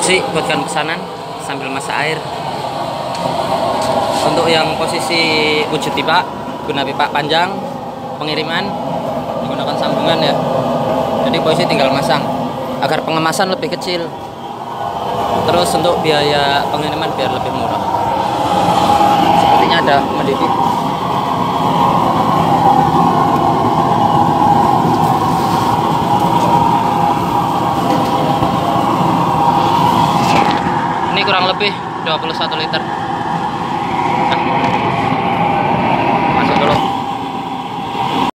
boksi buatkan pesanan sambil masak air. Untuk yang posisi wujud pipa, guna pipa panjang pengiriman menggunakan sambungan ya. Jadi posisi tinggal masang agar pengemasan lebih kecil. Terus untuk biaya pengiriman biar lebih murah. Sepertinya ada mendidih. Ini kurang lebih 21 liter.